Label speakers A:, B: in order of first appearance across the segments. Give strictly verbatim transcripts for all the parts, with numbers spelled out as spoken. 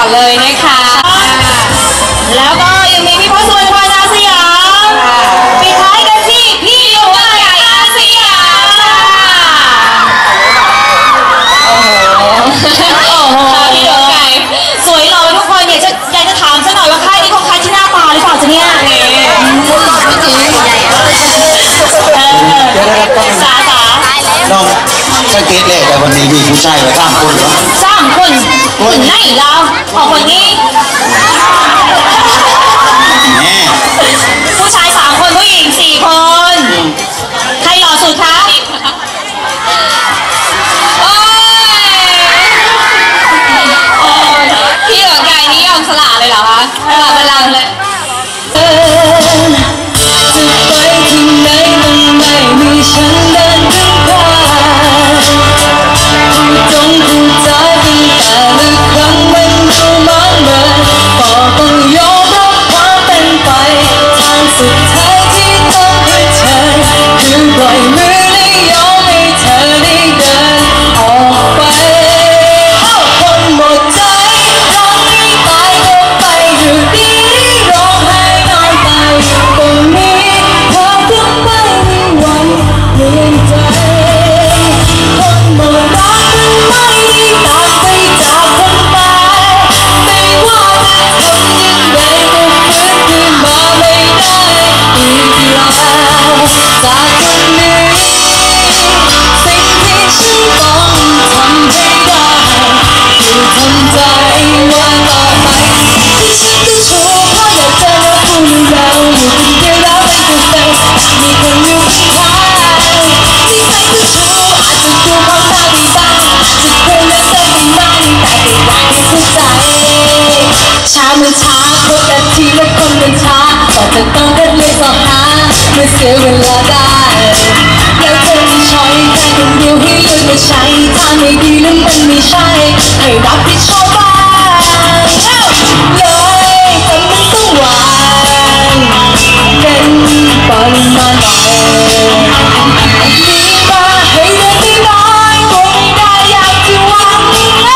A: เลยนะคะแล้วก็ยังมีพี่พ่อสุวรรณพรอาสยามปิดท้ายกันที่พี่หลวงใหญ่อาสยามโอ้โหโอ้โหพี่หลวงใหญ่สวยหล่อทุกคนอยากจะอยากจะถามซะหน่อยว่าค่ายนี้เขาคัดที่หน้าตาหรือเปล่าจ๊ะเนี่ยสาสา
B: น้องสังเกตเลยแต่วันนี้มีผู้ชายมาสร้างคนเหรอ
A: สร้างคนคนไหนเราออกคนนี้ผู้ชายสามคนผู้หญิงสี่คนใครหล่อสุดคะโอ้ยพี่หลวงใหญ่นี่ยอมสละเลยเหรอคะสละบัลลังก์เลยจะไปที่ไหนต้องไม่มีฉันเดินถึงกว่าจงพูดจาตั้งแต่ลึกครั้งมันดูมากเมินก็ต้องยอมรับความเป็นไปทางสุดท้ายที่ต้องเผชิญคือปล่อยมือและยอมให้เธอได้เดินออกไปคนหมดใจร้องให้ตายก็ไปอยู่ดีร้องไห้นอนตายอยู่ตรงนี้เธอก็ไม่มีวันเปลี่ยนใจคนหมดรักไม่ได้ตามไปจากคนตายไม่ว่าจะทำยังไงก็ฟื้นขึ้นมาไม่ได้อีกแล้วจากคนนี้สิ่งที่ฉันต้องทำให้ได้คือทำใจว่าต่อไปที่ฉันจะชูเพราะอยากเจอผู้เราอยู่คนเดียวแล้วเป็นตัวเองมีคนอยู่ข้างๆที่ใส่จะชูอาจจะดูมองตาดีบ้างอาจจะเคยเลิกเลิกกันบ้างแต่ก็อยากให้เข้าใจช้าเมื่อช้าพบกันทีละคนเดินช้าก็จะต้องเดินเลยสอบหาเมื่อเสียเวลาได้แล้วเธอมีช้อยแค่คนเดียวให้เลือกมาใช้ถ้าไม่ดีแล้วมันไม่ใช่ให้รับผิดชอบบ้างเลยแต่มันต้องหวานเป็นปริมาณหน่อยมีมาให้เลือกได้น้อยคงไม่ได้อย่างที่หวัง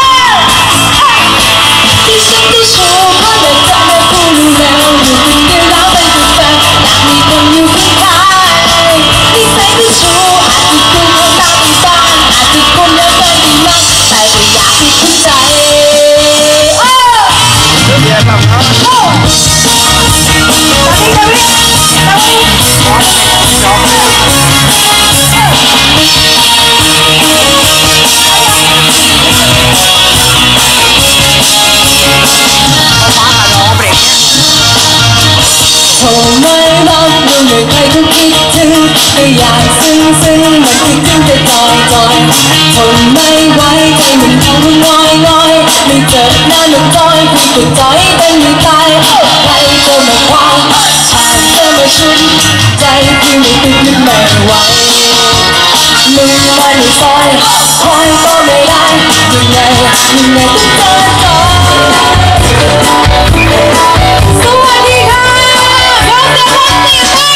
A: ที่ฉันจะชูเพราะอยากจะได้ผู้รู้แล้วอยู่คนเดียวแล้วเป็นตัวแฟนอยากมีคนอยู่ข้างๆที่ใส่จะชูอาจจะดูมองตาดีบ้างอาจจะคนเลิกกันดีมากแต่ก็อยากให้เข้าใจโทรไม่รับดูเหนื่อยใครก็คิดถึงก็อยากซึ้งซึ้งมันคิดถึงจะจอยจอยทนไม่ไหวใจมันทำงอยงอยไม่เจอหน้าหนุ่มจอยคุยกับจอยเป็นไม่ตายใครจะมาคว้าชาติจะมาชุนใจที่ไม่ติดมันไม่ไหวมือมาในซอยคอยก็ไม่ได้ยังไงยังไงก็เจอจอยสวัสดีค่ะพบกับคนติดบ้าน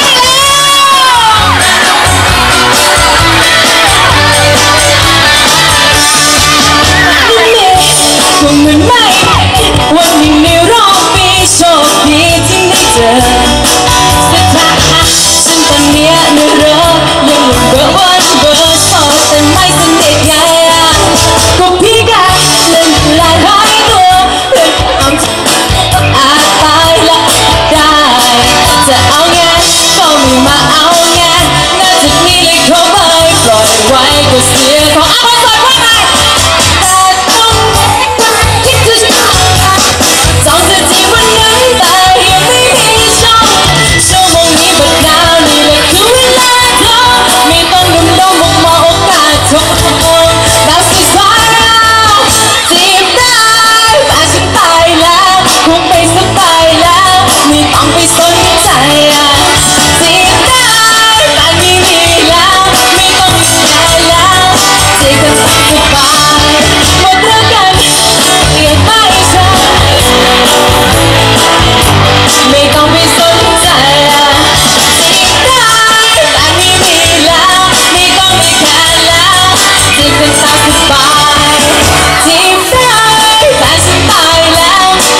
A: คงเหมือนไม่วันนี้ในรอบปีโชคดีที่ได้เจอสุดท้ายฉันตอนเนี้ยเนื้อเรอยังหลุดเบอร์วันเบอร์โทรแต่ไม่สนิทไงก็พี่กันเล่นหลายร้อยตัวเล่นเอา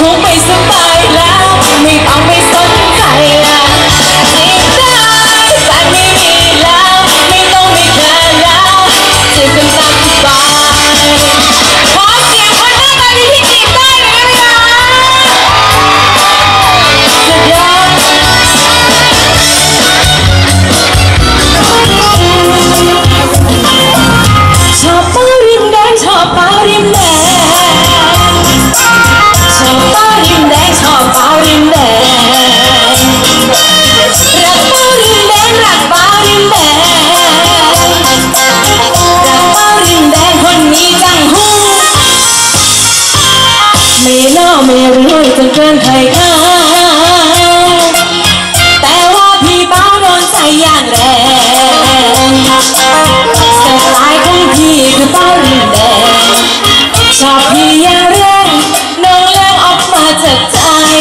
A: ไม่สบายแล้วไม่ต้องไม่สนใจละจีบได้แต่ไม่มีแล้วไม่ต้องไม่แคร์แล้วจีบกันตามสบายขอเสียงคนหน้าตาดีที่จีบได้หน่อยได้ไหมคะสุดยอดชอบเป้าริมแดงชอบเป้าริมแดงชอบเป้าริมแดงชอบเป้าริมแดงรักเป้าริมแดงรักเป้าริมแดงรักเป้าริมแดงคนนี้จังหูไม่เล่าไม่รวยจนเกินใครเขาแต่ว่าพี่เป้าโดนใจอย่างแรงแต่ลายของพี่คือเป้าริมแดงชอบพี่อย่างแรงน้องแรงออกมาจากใจ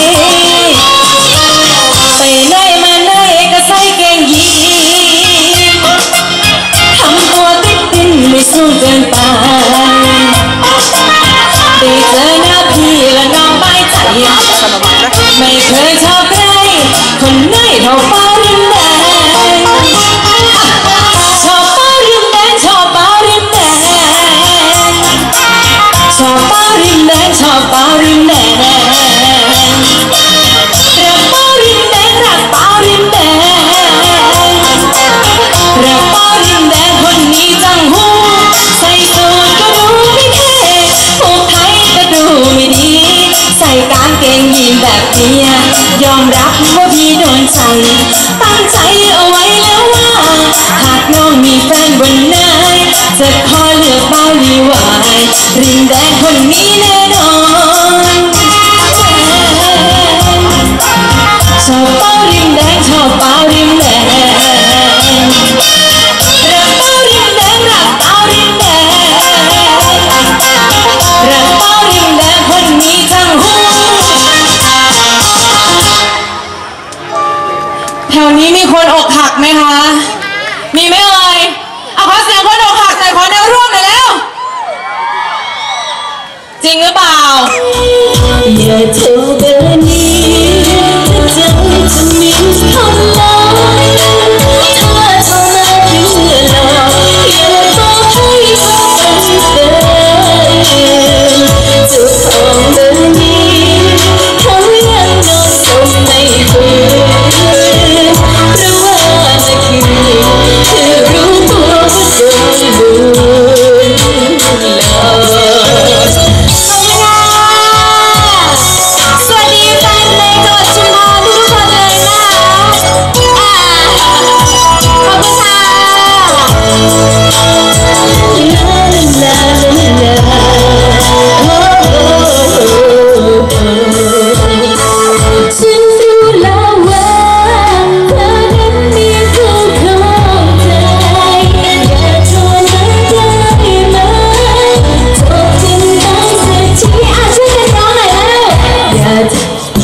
A: ไปไหนมาไหนก็ใส่เกงยีนทำตัวติดดินไม่สูงเกินไปได้เจอหน้าพี่และน้องใบใจไม่เคยชอบใครคนไหนเท่าเป้าริมแดงชอบเป้าริมแดงชอบเป้าริมแดงชอบเป้าริมแดงชอบเป้าริมแดงรักเป้าริมแดงรักเป้าริมแดงรักเป้าริมแดงคนนี้จังหูใส่สูทก็ดูไม่เท่ผูกไทยก็ดูไม่ดีใส่กางเกงยีนแบบนี้ยอมรับว่าพี่โดนใจตั้งใจเอาไว้แล้วว่าหากน้องมีแฟนวันไหนจะขอเลือกเป้าลีวายริมแดงคนนี้แน่นอนชอบเป้าริมแดงชอบเป้าริมแดงรักเป้าริมแดงรักเป้าริมแดงรักเป้าริมแดงคนนี้จังหูแถวนี้มีคนอกหักไหมคะมีไหมเอ่ยเอาขอเสียงคนอกหักหน่อยขอแนวร่วมหน่อยแล้วจริงหรือเปล่าอย่าโทรเบอร์นี้ถ้าเจอจะมีคนลอยถ้าโทรมาเพื่อหลอกอย่าบอกให้เขาเป็นแฟนเจ้าของเบอร์นี้เขายังโดนส่งไม่คืนเพราะว่าเมื่อคืนคือรู้ตัวว่าโดนบุญหลอกสวัสดีแฟนเพลงจังหวัดชุมพรทุกคนเลยนะคะอ่าขอบคุณค่ะลาลาลาโอ้ฉันรู้แล้วว่าเธอนั้นมีผู้ของใจอย่าโทรมาได้ไหมจบกันได้สักทีอ่ะช่วยกันร้องหน่อยแล้วอย่าจะ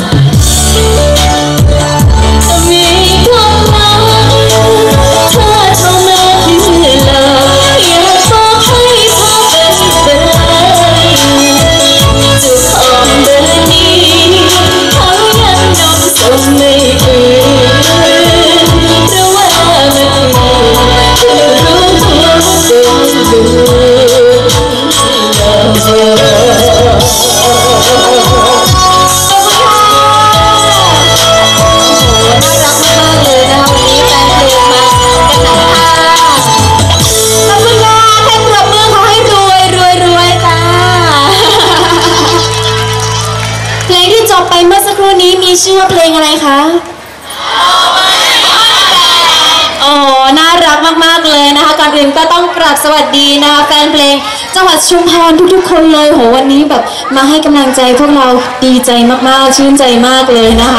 A: มีความหมายถ้าโทรมาเพื่อหลอกอย่าบอกให้เขาเป็นแฟนเจ้าของเบอร์นี้เขายังโดนส่งไม่คืนเพราะว่าเมื่อคืนเธอรู้ตัวว่าโดนบุญหลอกขอบคุณค่ะน่ารักมากๆเลยนะคะวันนี้แฟนเพลงมากันหนักค่ะขอบคุณค่ะให้ปรบมือขอให้รวยรวยรวยค่ะเพลงที่จบไปเมื่อสักครู่นี้มีชื่อว่าเพลงอะไรคะโอ้น่ารักมากๆเลยนะคะก่อนอื่นก็ต้องกราบสวัสดีนะคะแฟนเพลงจังหวัดชุมพรทุกๆคนเลยโหวันนี้แบบมาให้กำลังใจพวกเราดีใจมากๆชื่นใจมากเลยนะคะ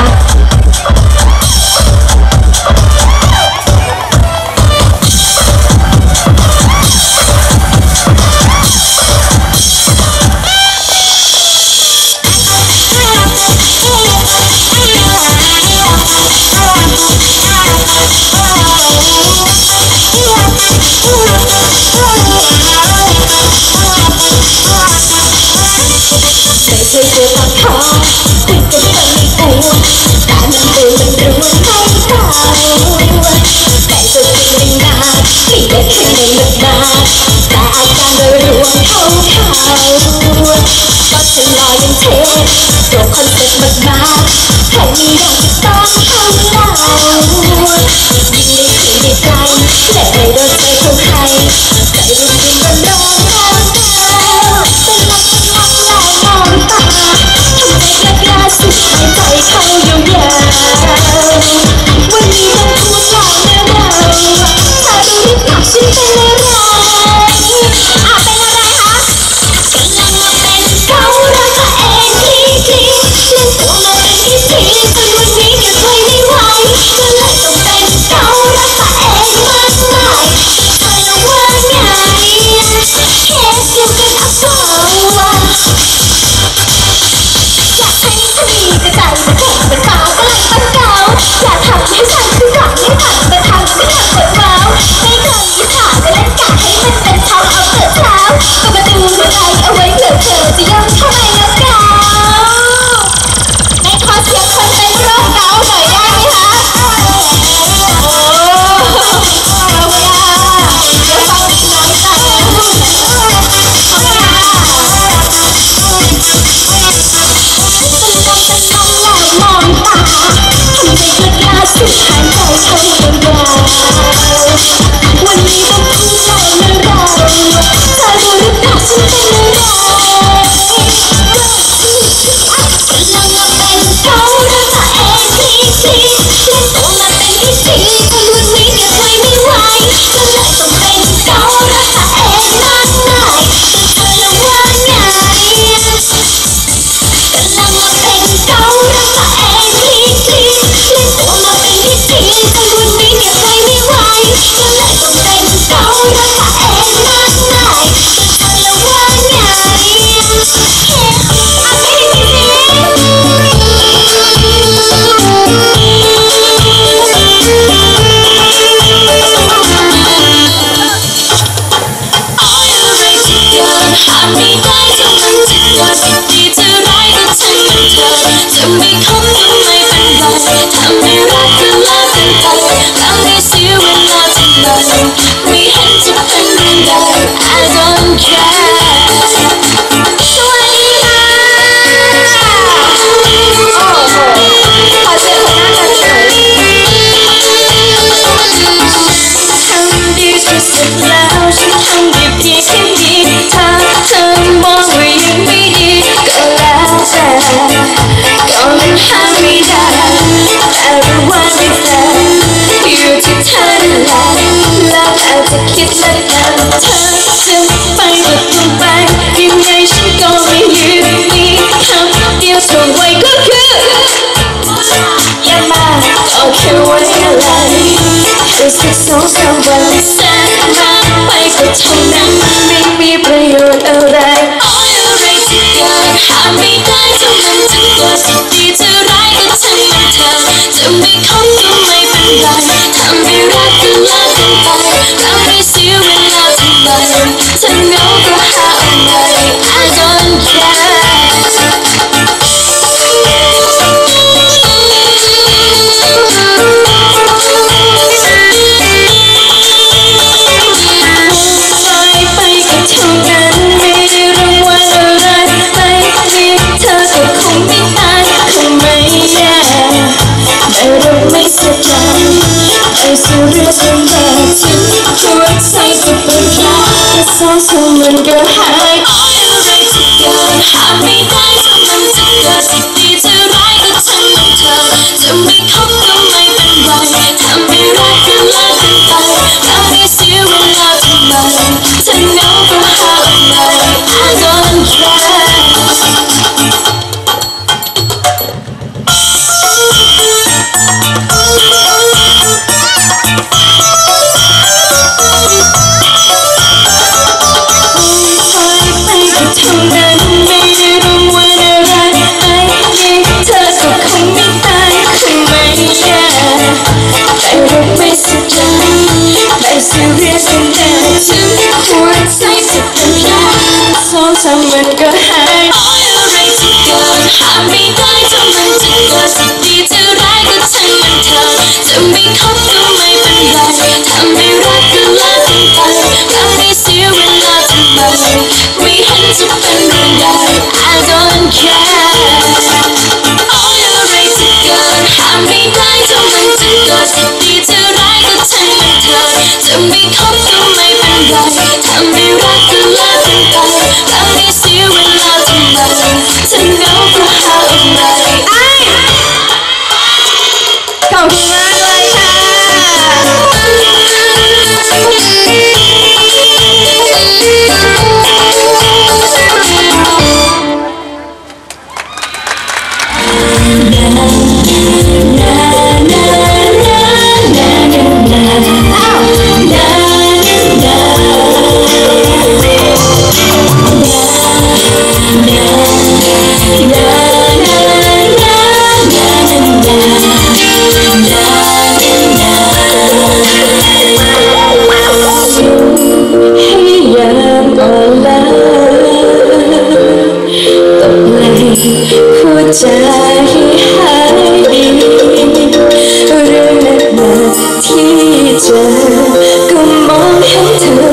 A: ไม่ใช่ตัวตัดขาบทบาทให้มีดังต้องทำเรายิ่งได้คุยได้ใจและได้โดนใจของใครใจรุ่มรุ่มร้อนร้อนร้อนเป็นลักเป็นลักลายมองตาทำใจกล้ากล้าสุดหายใจเข้ายาวยาววันนี้ต้องพูดแล้วนะเราถ้าดูที่ปากฉันเป็นอะไรอ่ะเป็นอะไรคะกำลังมาเป็นเขารักตัวเองคลีคลีเล่นตัวมาเป็นพิธีจนวันนี้เก็บไว้ไม่ไหวก็เลยต้องเป็นเขารักตัวเองมากมายเธอละว่าไงเคสเดียวกันอ่ะเปล่าวะอยากให้เธอมีแต่ใจมันแข็งเป็นเบาก็เลยต้องเกาอยากทำให้ฉันคือหลังให้ฝันแต่ทำไม่ทำปวดร้าวไม่เคยยึดขาก็เล่นกะให้มันเป็นเท้าเอาเปิดเท้าก็มาดูหัวใจเอาไว้เผื่อเธอจะยอมเข้าไปแล้วเกาในขอเสียงคนเป็นโรคเกาหน่อยได้ไหมคะโอ้เอาเวลาเดี๋ยวฟังดีน้อยใจเอาเวลาเป็นลมเป็นลมแล้วมองตาทำใจกล้าสุดหายใจเข้ายาวๆวันนี้ต้องพูดแล้วนะเราเธอรู้หรือเปล่าฉันเป็นอะไรกำลังมาเป็นเขารักตัวเองคลีคลีเล่นตัวมาเป็นพิธีจนวันนี้เก็บไว้ไม่ไหวก็เลยต้องเป็นเขารักตัวเองมากมายแต่เธอละว่าไงกำลังมาเป็นเขารักตัวเองคลีคลีเล่นตัวมาเป็นพิธีจนวันนี้เก็บไว้ไม่ไหวก็เลยต้องเป็นเขารักตัวเองมากมายแต่เธอละว่าไงเฮ้เอาเพลงนี้สิ
C: All you ready to go หากไม่ได้ก็มันจะเกิดจะดีจะร้ายก็ช่างมันเถอะจะไม่คบก็ไม่เป็นไรถ้าไม่รักก็เลิกกันไปแล้วไม่เสียเวลาทำไมไม่เห็นจะเป็นเรื่องใด I don't care
A: สวัสดีค่ะโอ้โหขอเสียงคนหน้าตาสวยทำดีที่สุดแล้วฉันทำได้เพียงแค่นี้ถ้าเธอมองว่ายังไม่ดีก็แล้วแต่ก็มันห้ามไม่ได้แต่รู้ว่าไม่แฟร์อยู่ที่เธอนั่นแหละแล้วแต่จะคิดแล้วกันเธอจะไปก็ต้องไปยังไงฉันก็ไม่ยืนมีคำเดียวเท่าไว้ก็คืออย่ามาก็แค่ไว้อะไรรู้สึกสงสารวันแสนมากไปก็เท่านั้นไม่มีประโยชน์อะไร
C: All you ready to go หากไม่ได้ก็มันจะเกิดจะดีจะร้ายก็ช่างมันเถอะจะไม่คบก็ไม่เป็นไรถ้าไม่รักก็เลิกกันไปแล้วไม่เสียเวลาทำไมถ้าเหงาก็หาเอาใหม่ I don't care
A: ลอยไปก็เท่านั้นไม่ได้รางวัลอะไรไม่มีเธอก็คงไม่ตายคงไม่แย่แต่เราไม่เสียใจไอ้สุดเรื่องของแม่ฉันหัวใจก็เปิดแผลแต่สองสามมันก็หาย
C: All you ready to go หากไม่ได้ก็มันจะเกิดจะดีจะร้ายก็ช่างมันเถอะจะไม่คบก็ไม่เป็นไรถ้าไม่รักก็เลิกกันไปแล้วไม่เสียเวลาทำไมถ้าเหงาก็หาเอาใหม่ I don't care
A: ลอยไปก็เท่านั้นไม่ได้รางวัลอะไรไม่มีเธอก็คงไม่ตายคงไม่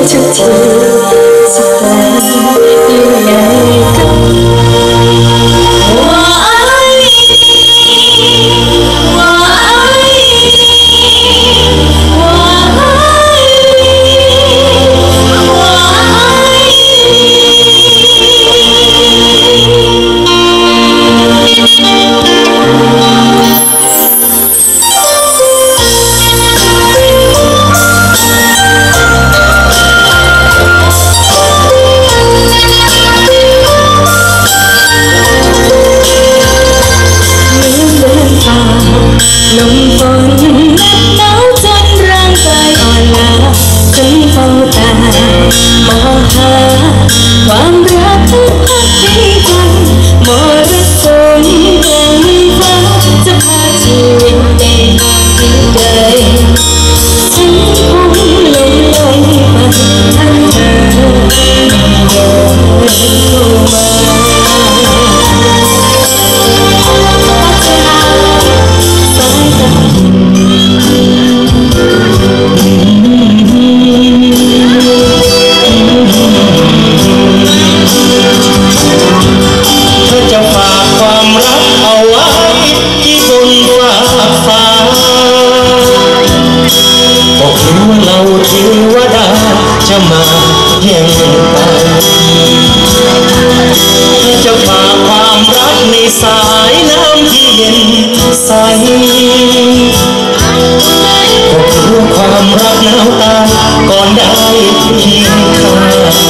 A: ทุกทีจะแปลอยู่ในกันว่าว่าลมฝนเหน็บหนาวจนร่างกายอ่อนล้าฉันเฝ้าตามองหาความรักที่พักในใจมรสุมแห่งฟ้าจะพาชีวิตในทางที่ใดฉันคงหลงไหลไปทั้งเธอเดินเข้ามา
D: จะมาแย่งไปจะฝากความรักในสายน้ำที่เย็นใสก็รู้ความรักหนาวตาก่อนได้เคียงข้าง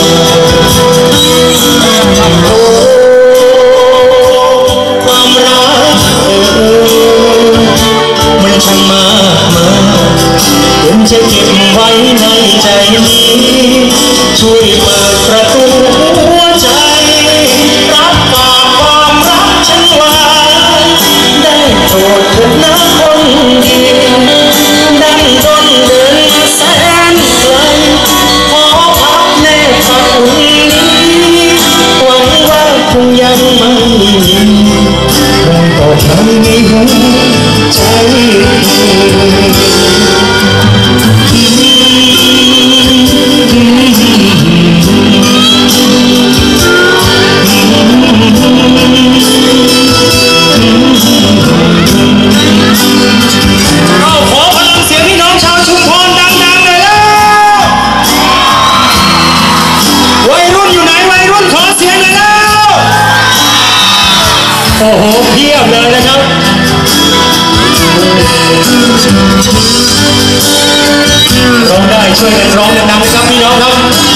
D: ความรักเออมันช่างมากมายจนจะเก็บไว้ในใจนี้ช่วยเปิดประตูหัวใจรับฝากความรักฉันไว้ได้โปรดเถิดนะคนดีดังดนเดินมาแสนไกลขอพักแนบฝันนี้หวังว่าคงยังไม่มีคงต่อไปในหัวใจโอ้โหเพียบเลยนะครับร้องได้ช่วยกันร้องดังๆนะครับพี่น้องครับ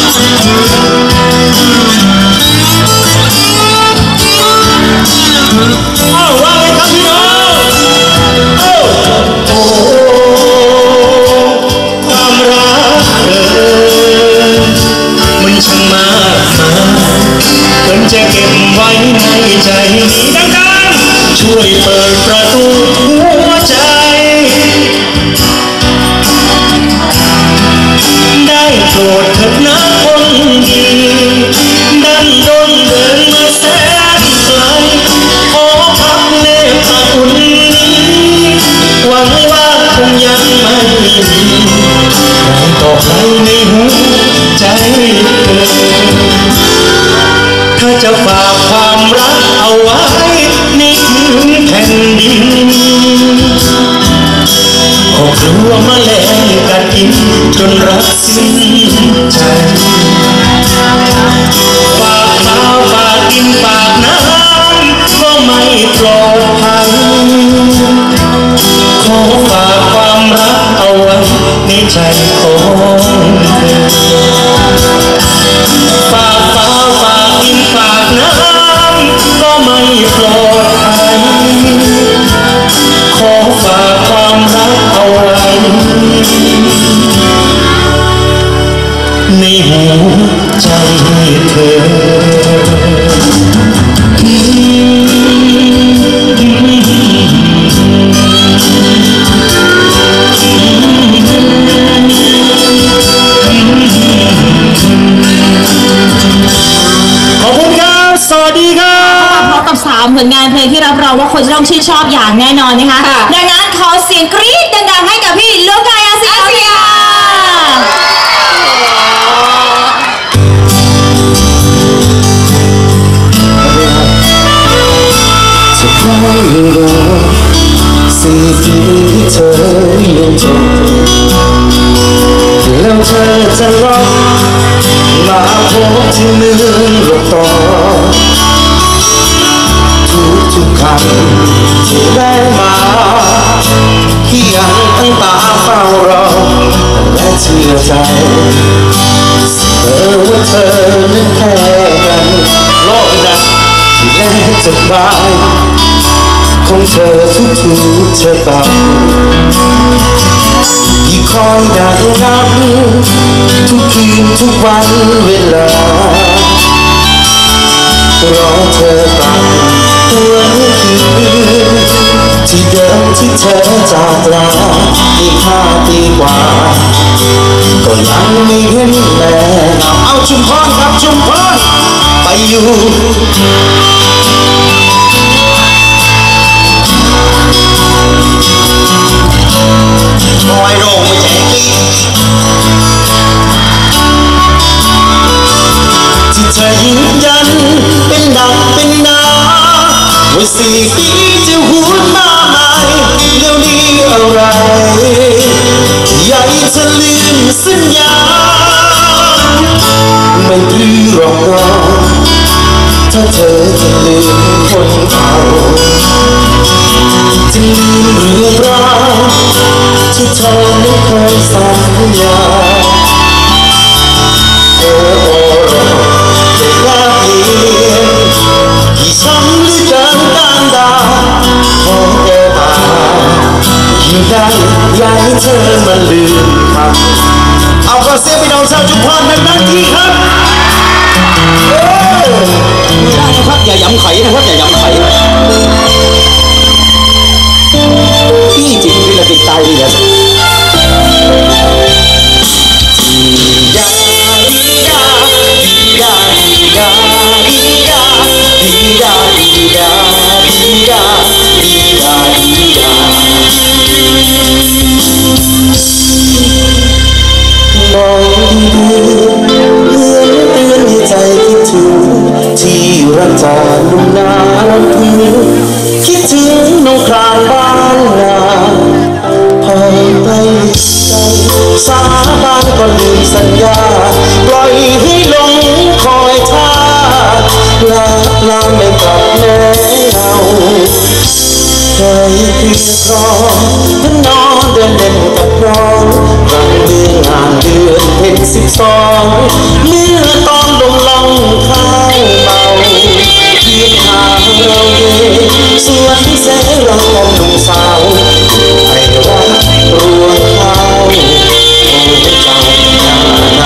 D: อ้าวว่าไงครับพี่น้องโอ้โอ้ความรักเออมันช่างมากมายเพิ่งจะเก็บไว้ในใจนี้ดังๆช่วยเปิดประตูหัวใจได้โปรดเถิดนะคนดีดันดนเดินมาแสนไกลขอพักแนบอุ่นนี้หวังว่าคงยังไม่มีใครต่อใครในหัวใจเธอถ้าจะฝากความรักเอาไว้ในพื้นแผ่นดินก็กลัวแมลงกัดกินจนรักสิ้นใจฝากข้าวฝากกินฝากน้ำก็ไม่ปลอดภัยขอฝากความรักเอาไว้ในใจของเธอฝากฟ้าฝากกินฝากน้ำก็ไม่ปลอดภัยขอฝากความรักเอาไว้ในหัวใจเธอ
E: สามผลงานเพลงที่รับรองว่าคนจะต้องชื่นชอบอย่างแน่นอนนะคะดังนั้นขอเสียงกรี๊ดดังๆให้กับพี่ลูกกายอาเซีย
D: เธอยังจบแล้วเธอจะรับมาพบที่เมืองหลบต่อทุกทุกคำที่ได้มาที่ยังตั้งตาเฝ้ารอและเชื่อใจเธอว่าเธอนั้นแค่กันโลกนะที่แลกจะบายของเธอทุกทุกชะตาที่คอยดักนับทุกคืนทุกวันเวลารอเธอกลับวันคืนที่เดิมที่เธอจากลาอีกห้าปีกว่าก็ยังไม่เห็นแม่เอาชุมพรครับชุมพรไปอยู่คอยโรงไม่แจกกี้ที่เธอยืนยันเป็นดังเป็นนาว่าสี่ปีจะหวนมาใหม่แล้วนี่อะไรอยากให้เธอลืมสัญญาไม่ปลื้มหรอกน้องถ้าเธอจะลืมคนเก่าจะลืมเรื่องราวที่เธอไม่เคยสัญญาเธอโอ้รอจะแลกเปลี่ยนที่ช้ำหรือเกินการดาของแก้ตาอยู่ได้อยากให้เธอมาลืมคำเอาขอเสียงพี่น้องชาวชุมพรดังๆทีครับไม่ได้นะครับอย่าย้ำไข่นะครับอย่าย้ำไข่พี่จริงพี่ละติดใจเลยนะดีดาดีดาดีดาดีดาดีดาดีดาดีดาดีดาดีดาดีดามองดีๆเหมือนเตือนให้ใจคิดถึงที่รักจาลุ่มน้ำพึ่งคิดถึงน้องครานบ้านนาพอไปใจสาบานก็ลืมสัญญาปล่อยให้ลงคอยท่าลาลาไม่กลับแน่เงาเคยเพียงรอท่านนอนเดินเล่นกับน้องรังเดือนงานเดือนเพ็ญสิบสองเมื่อตอนลงล่องข้าวเมาเพียงทางเราเดินสวนแสงเราของหนุ่มสาวให้รักรวงข้าวโอ้เจ้าหน้าไหน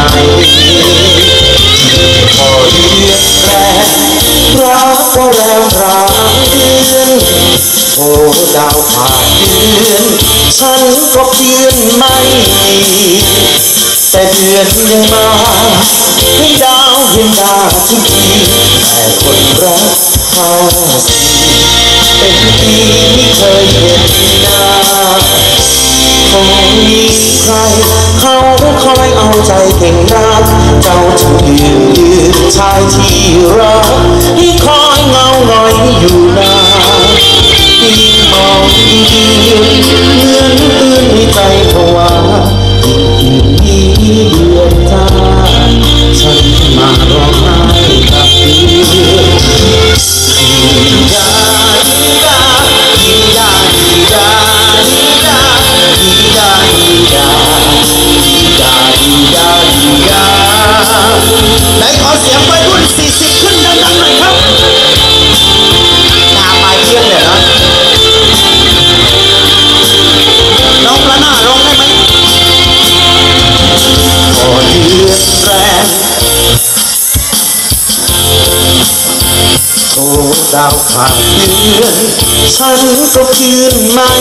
D: พอเดือนแรกรักก็แรงรางเดือนโอ้ดาวผ่านเดือนฉันก็เพียนไม่ดีแต่เดือนยังมาให้ดาวเห็นดาทุกทีแต่คนรักข้าสีเป็นปีไม่เคยเห็นหน้าคงมีใครเขาคอยเอาใจเก่งนักเจ้าถึงยืนยืนชายที่รักให้คอยเงาหน่อยอยู่นานยิ่งมองยิ่งยืนเหมือนตื่นในใจผวายิ่งยิ่งมีเดือนตาฉันมาร้องไห้กับเดือนดีดาดีดาดีดาดีดาดีดาดีดาดีดาดีดาดีดาดีดาไหนขอเสียงวัยรุ่นสี่สิบขึ้นดังๆหน่อยครับหน้าปลายเที่ยงเลยนะน้องประหน้าร้องได้ไหมพอเดือนแรกโอ้ดาวขาดเดือนฉันก็คืนไม่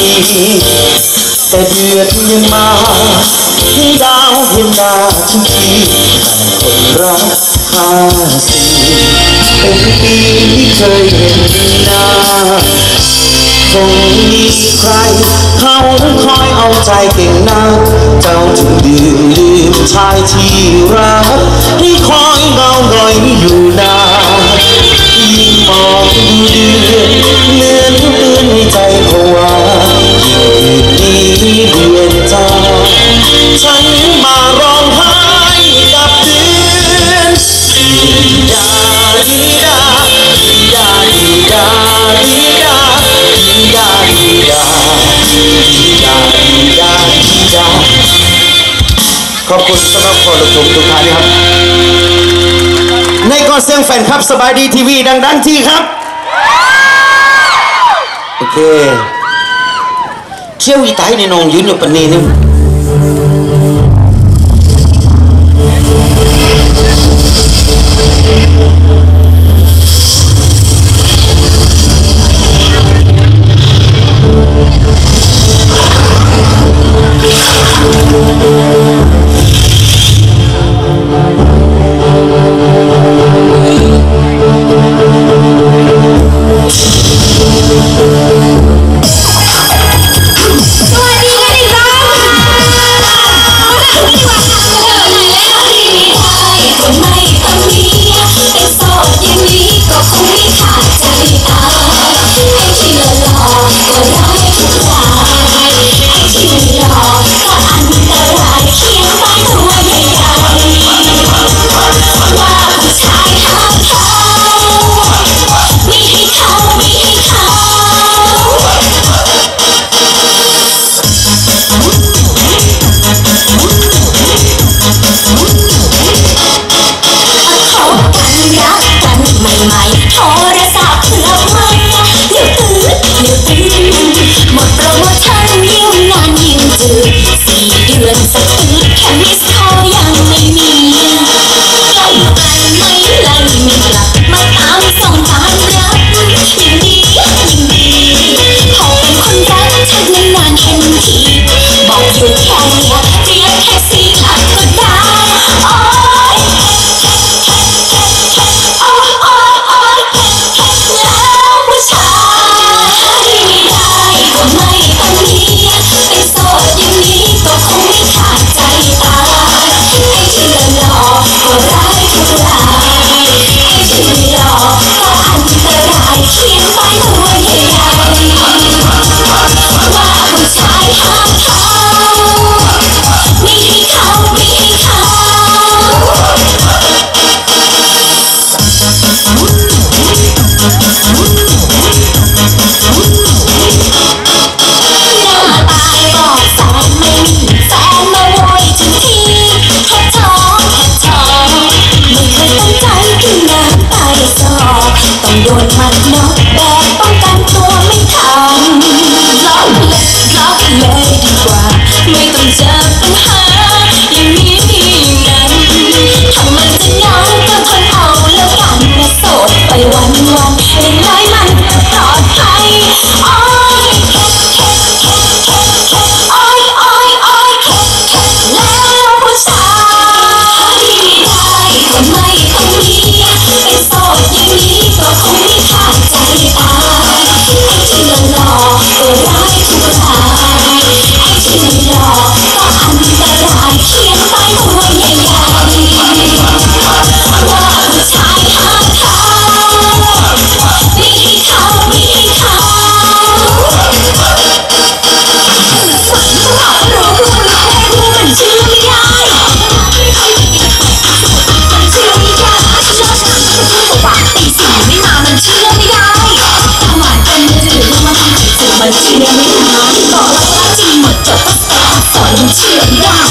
D: แต่เดือนยังมาให้ดาวเห็นดาทุกทีแต่คนรักข้าสีเป็นปีไม่เคยเห็นหน้าคงมีใครเขาคอยเอาใจเก่งนักเจ้าจึงดื่มลืมชายที่รักให้คอยเงาหน่อยอยู่นานยิ่งมองดูเดือนเหมือนเตือนให้ใจผวายิ่งคืน
B: ขอบคุณสำหรับคนลูกทุ่งทุกท่านครับในกอเสียงแฟนครับสบายดีทีวีดังๆที่ครับโอเคเชี่ยวอีไตในนองยืนอยู่ปนนี้นึง
C: มันเชื่อไม่ได้บอกแล้วว่าจริงหมดจดก็สอนสอนเชื่อไม่ได้